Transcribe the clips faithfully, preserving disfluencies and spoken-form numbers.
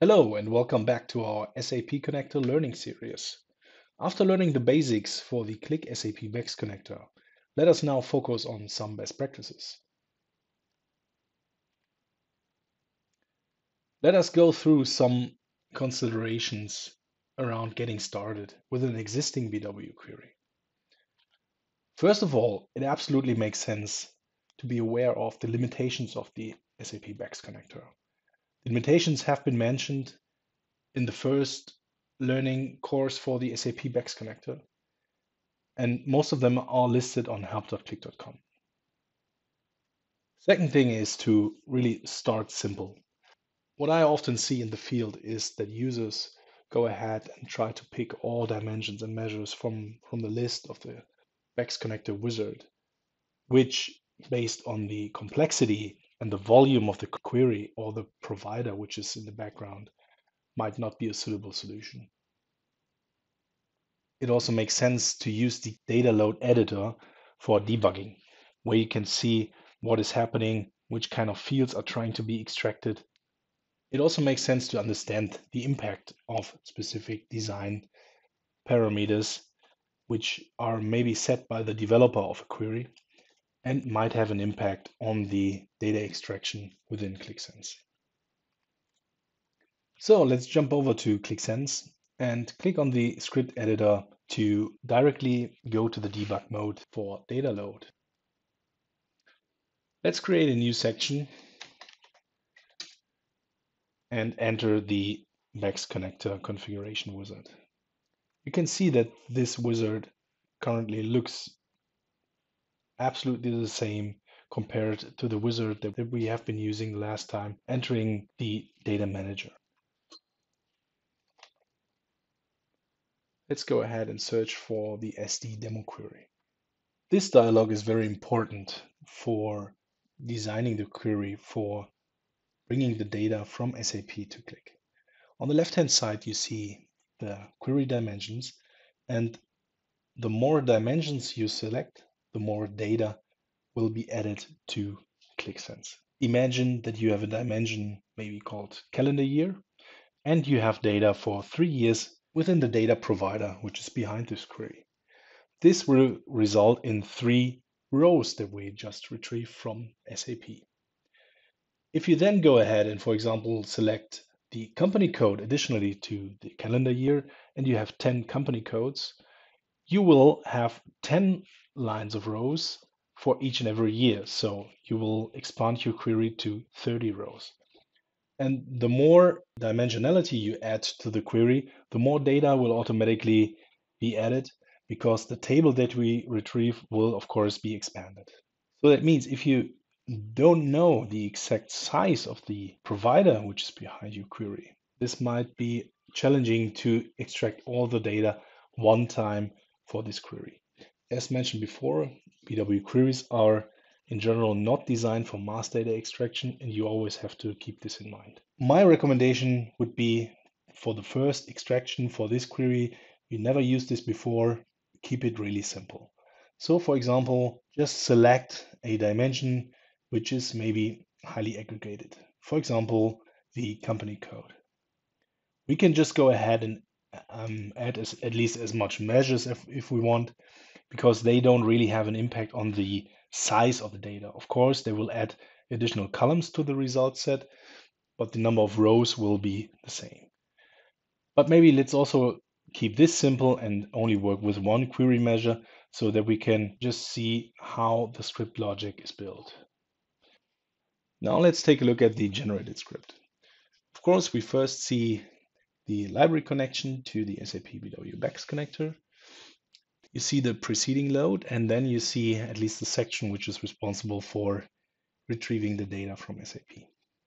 Hello and welcome back to our S A P Connector learning series. After learning the basics for the Qlik S A P BEx Connector, let us now focus on some best practices. Let us go through some considerations around getting started with an existing B W query. First of all, it absolutely makes sense to be aware of the limitations of the S A P BEx Connector. The limitations have been mentioned in the first learning course for the S A P BEx Connector, and most of them are listed on help dot qlik dot com. Second thing is to really start simple. What I often see in the field is that users go ahead and try to pick all dimensions and measures from, from the list of the BEx Connector wizard, which, based on the complexity and the volume of the query or the provider which is in the background, might not be a suitable solution. It also makes sense to use the data load editor for debugging, where you can see what is happening, which kind of fields are trying to be extracted. It also makes sense to understand the impact of specific design parameters, which are maybe set by the developer of a query and might have an impact on the data extraction within Qlik Sense. So let's jump over to Qlik Sense and click on the script editor to directly go to the debug mode for data load. Let's create a new section and enter the BEx Connector configuration wizard. You can see that this wizard currently looks absolutely the same compared to the wizard that we have been using last time entering the data manager. Let's go ahead and search for the S D demo query. This dialog is very important for designing the query for bringing the data from S A P to Qlik. On the left-hand side, you see the query dimensions, and the more dimensions you select, the more data will be added to Qlik Sense. Imagine that you have a dimension maybe called calendar year, and you have data for three years within the data provider, which is behind this query. This will result in three rows that we just retrieved from S A P. If you then go ahead and, for example, select the company code additionally to the calendar year, and you have ten company codes, you will have ten lines of rows for each and every year. So you will expand your query to thirty rows. And the more dimensionality you add to the query, the more data will automatically be added because the table that we retrieve will, of course, be expanded. So that means if you don't know the exact size of the provider which is behind your query, this might be challenging to extract all the data one time for this query. As mentioned before, B W queries are in general not designed for mass data extraction, and you always have to keep this in mind. My recommendation would be for the first extraction for this query, you never used this before, keep it really simple. So for example, just select a dimension which is maybe highly aggregated. For example, the company code. We can just go ahead and um, add as, at least as much measures if, if we want, because they don't really have an impact on the size of the data. Of course, they will add additional columns to the result set, but the number of rows will be the same. But maybe let's also keep this simple and only work with one query measure so that we can just see how the script logic is built. Now let's take a look at the generated script. Of course, we first see the library connection to the S A P B W BEx Connector. You see the preceding load, and then you see at least the section which is responsible for retrieving the data from S A P.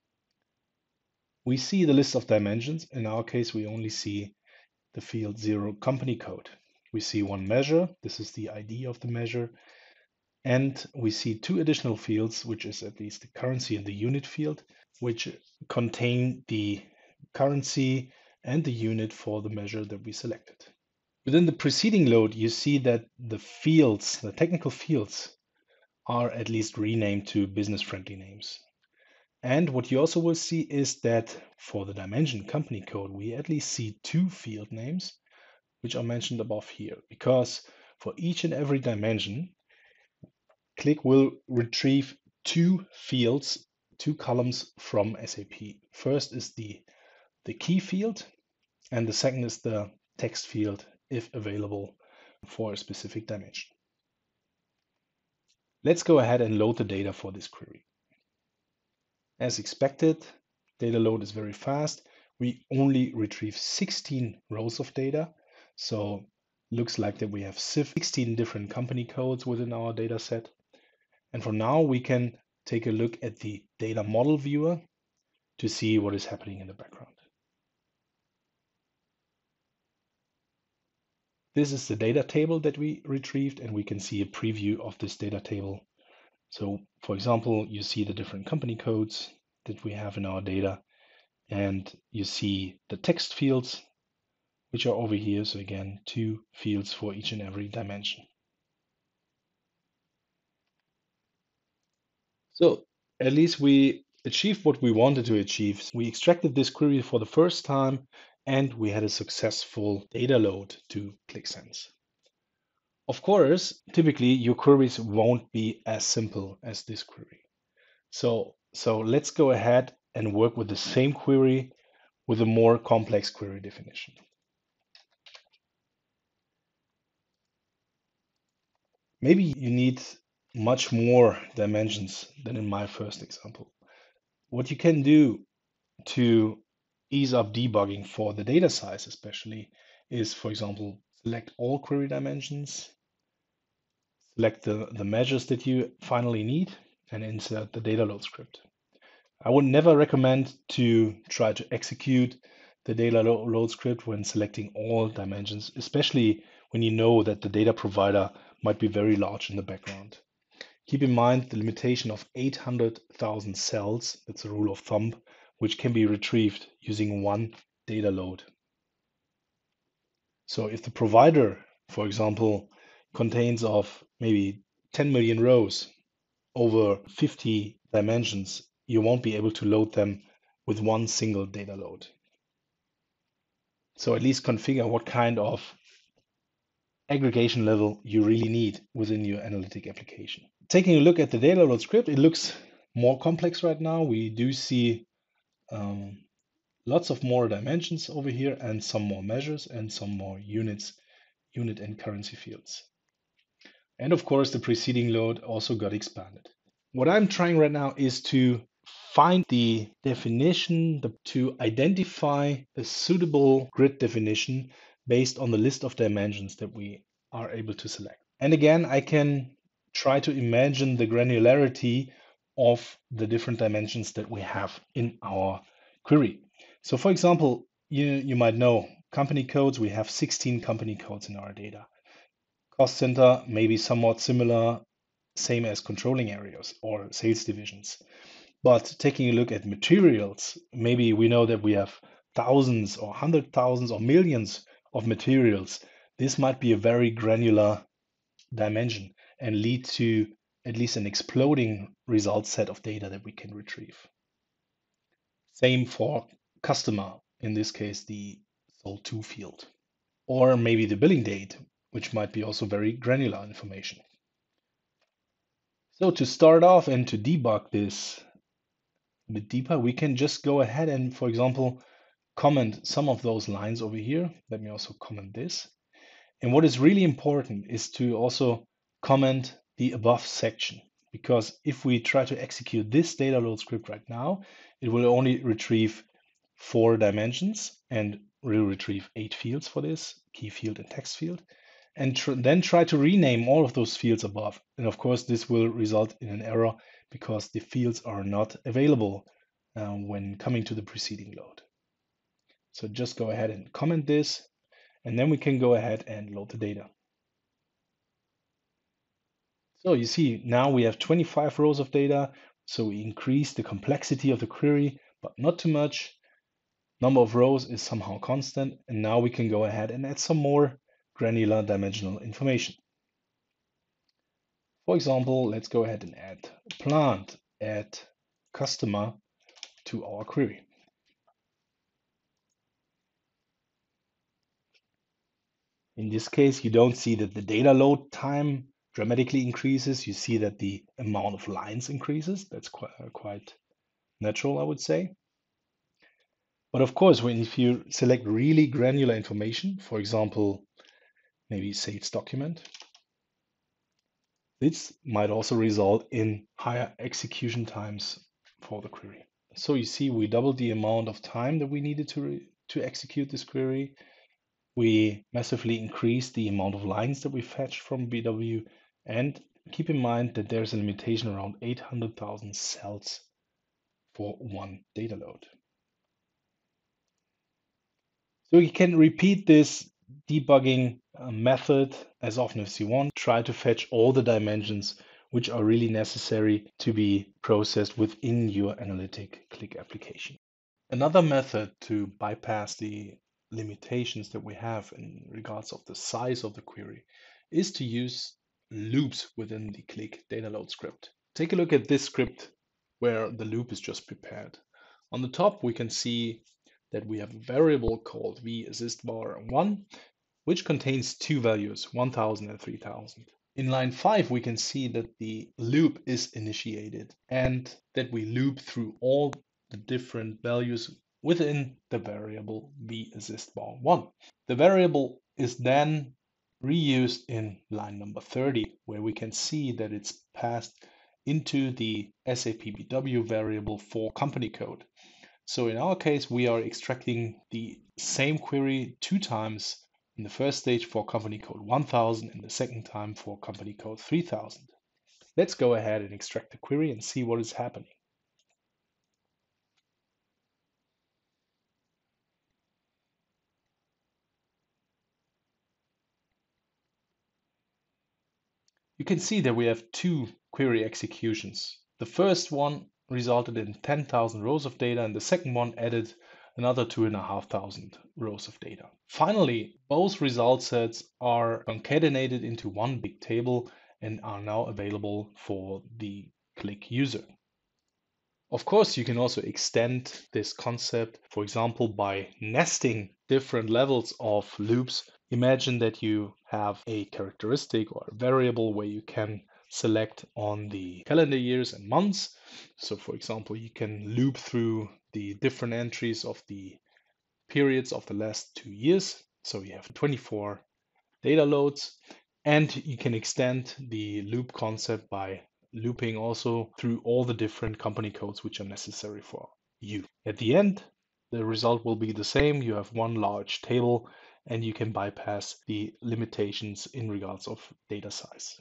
We see the list of dimensions. In our case, we only see the field zero company code. We see one measure. This is the I D of the measure. And we see two additional fields, which is at least the currency and the unit field, which contain the currency and the unit for the measure that we selected. Within the preceding load, you see that the fields, the technical fields, are at least renamed to business-friendly names. And what you also will see is that for the dimension company code, we at least see two field names, which are mentioned above here, because for each and every dimension, Qlik will retrieve two fields, two columns from S A P. First is the, the key field, and the second is the text field, if available for a specific dimension. Let's go ahead and load the data for this query. As expected, data load is very fast. We only retrieve sixteen rows of data. So looks like that we have sixteen different company codes within our data set. And for now, we can take a look at the data model viewer to see what is happening in the background. This is the data table that we retrieved, and we can see a preview of this data table. So for example, you see the different company codes that we have in our data, and you see the text fields, which are over here. So again, two fields for each and every dimension. So at least we achieved what we wanted to achieve. We extracted this query for the first time, and we had a successful data load to Qlik Sense. Of course, typically your queries won't be as simple as this query. So, so let's go ahead and work with the same query with a more complex query definition. Maybe you need much more dimensions than in my first example. What you can do to ease up debugging for the data size especially is, for example, select all query dimensions, select the, the measures that you finally need, and insert the data load script. I would never recommend to try to execute the data load script when selecting all dimensions, especially when you know that the data provider might be very large in the background. Keep in mind the limitation of eight hundred thousand cells, that's a rule of thumb, which can be retrieved using one data load. So if the provider, for example, contains of maybe ten million rows over fifty dimensions, you won't be able to load them with one single data load. So at least configure what kind of aggregation level you really need within your analytic application. Taking a look at the data load script, it looks more complex right now. We do see um, lots of more dimensions over here and some more measures and some more units, unit and currency fields. And of course, the preceding load also got expanded. What I'm trying right now is to find the definition, the, to identify a suitable grid definition based on the list of dimensions that we are able to select. And again, I can try to imagine the granularity of the different dimensions that we have in our query. So for example, you, you might know company codes, we have sixteen company codes in our data. Cost center may be somewhat similar, same as controlling areas or sales divisions. But taking a look at materials, maybe we know that we have thousands or hundred thousands or millions of materials. This might be a very granular dimension and lead to at least an exploding result set of data that we can retrieve. Same for customer, in this case, the sold to field. Or maybe the billing date, which might be also very granular information. So to start off and to debug this a bit deeper, we can just go ahead and, for example, comment some of those lines over here. Let me also comment this. And what is really important is to also comment the above section, because if we try to execute this data load script right now, it will only retrieve four dimensions and will retrieve eight fields for this, key field and text field, and tr then try to rename all of those fields above. And of course, this will result in an error because the fields are not available uh, when coming to the preceding load. So just go ahead and comment this, and then we can go ahead and load the data. So you see, now we have twenty-five rows of data. So we increase the complexity of the query, but not too much. Number of rows is somehow constant. And now we can go ahead and add some more granular dimensional information. For example, let's go ahead and add plant, add customer, to our query. In this case, you don't see that the data load time dramatically increases. You see that the amount of lines increases. That's quite, quite natural, I would say. But of course, when if you select really granular information, for example, maybe sales document, this might also result in higher execution times for the query. So you see, we doubled the amount of time that we needed to, to execute this query. We massively increased the amount of lines that we fetched from B W. And keep in mind that there's a limitation around eight hundred thousand cells for one data load. So you can repeat this debugging uh, method as often as you want. Try to fetch all the dimensions which are really necessary to be processed within your analytic Qlik application. Another method to bypass the limitations that we have in regards of the size of the query is to use loops within the Qlik data load script. Take a look at this script where the loop is just prepared. On the top, we can see that we have a variable called v assist bar one, which contains two values, one thousand and three thousand. In line five, we can see that the loop is initiated and that we loop through all the different values within the variable v assist bar one. The variable is then reused in line number thirty, where we can see that it's passed into the S A P B W variable for company code. So in our case, we are extracting the same query two times, in the first stage for company code one thousand and the second time for company code three thousand. Let's go ahead and extract the query and see what is happening. You can see that we have two query executions. The first one resulted in ten thousand rows of data, and the second one added another two and a half thousand rows of data. Finally, both result sets are concatenated into one big table and are now available for the Qlik user. Of course, you can also extend this concept, for example, by nesting different levels of loops. Imagine that you have a characteristic or a variable where you can select on the calendar years and months. So for example, you can loop through the different entries of the periods of the last two years. So you have twenty-four data loads, and you can extend the loop concept by looping also through all the different company codes which are necessary for you. At the end, the result will be the same. You have one large table and you can bypass the limitations in regards of data size.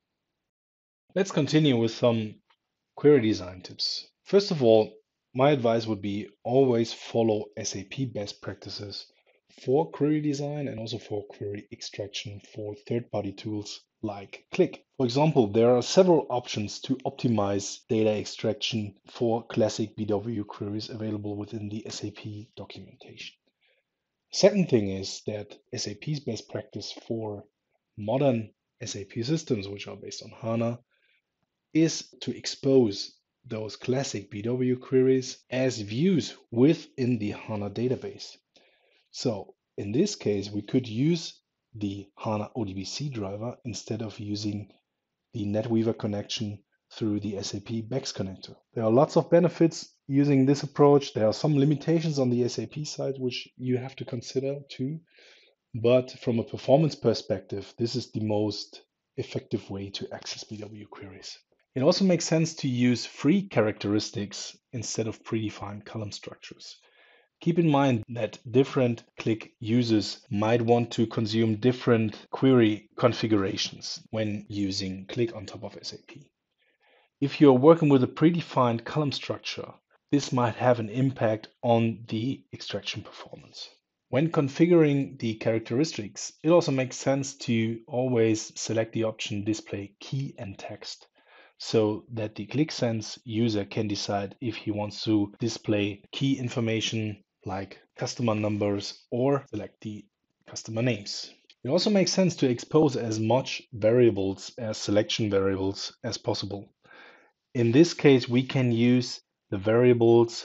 Let's continue with some query design tips. First of all, my advice would be always follow S A P best practices for query design and also for query extraction for third-party tools like Qlik. For example, there are several options to optimize data extraction for classic B W queries available within the S A P documentation. Second thing is that S A P's best practice for modern S A P systems, which are based on HANA, is to expose those classic B W queries as views within the HANA database. So in this case, we could use the HANA O D B C driver instead of using the NetWeaver connection through the S A P BEx Connector. There are lots of benefits using this approach. There are some limitations on the S A P side which you have to consider too. But from a performance perspective, this is the most effective way to access B W queries. It also makes sense to use free characteristics instead of predefined column structures. Keep in mind that different Qlik users might want to consume different query configurations when using Qlik on top of S A P. If you're working with a predefined column structure, this might have an impact on the extraction performance. When configuring the characteristics, it also makes sense to always select the option Display Key and Text, so that the Qlik Sense user can decide if he wants to display key information like customer numbers or select the customer names. It also makes sense to expose as much variables as selection variables as possible. In this case, we can use the variables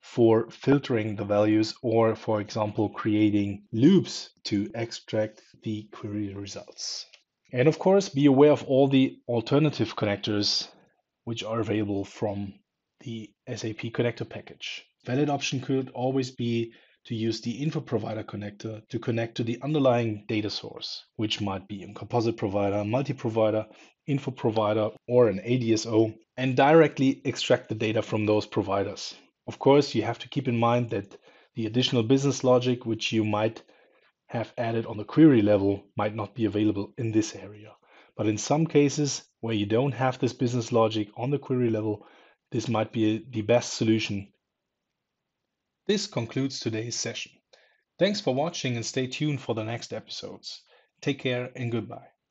for filtering the values or, for example, creating loops to extract the query results. And of course, be aware of all the alternative connectors which are available from the S A P connector package. Valid option could always be to use the info provider connector to connect to the underlying data source, which might be a composite provider, multi-provider, info provider, or an A D S O, and directly extract the data from those providers. Of course, you have to keep in mind that the additional business logic which you might have added on the query level might not be available in this area. But in some cases where you don't have this business logic on the query level, this might be the best solution. This concludes today's session. Thanks for watching and stay tuned for the next episodes. Take care and goodbye.